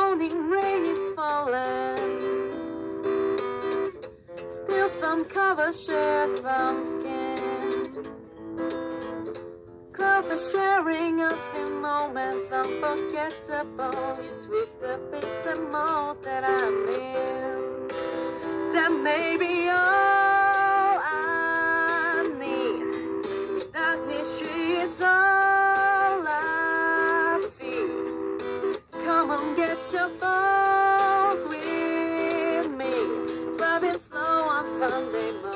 morning rain is falling. Still some covers share some skin. Clouds are sharing us in moments unforgettable. You twist a bit the mold that I'm in. That may be all I need. Darkness, she is all I see. Come on, get your balls with me. Driving slow on Sunday morning.